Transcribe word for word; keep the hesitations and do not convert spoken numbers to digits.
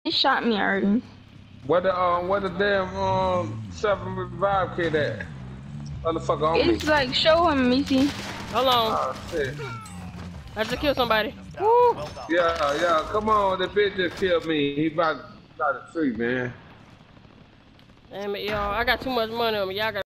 He shot me already. What the um, what the damn um seven revive kid at? Motherfucker on me. It's like show him, Missy. Hold on. Oh shit. I just killed somebody. Woo. Yeah, yeah. Come on, the bitch just killed me. He about got a tree, man. Damn it, y'all. I got too much money on me. Y'all got.